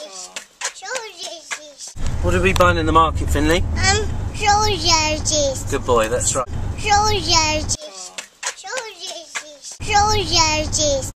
Sausages. What are we buying in the market, Finley? Sausages. Good boy, that's right. Sausages. Sausages. Sausages.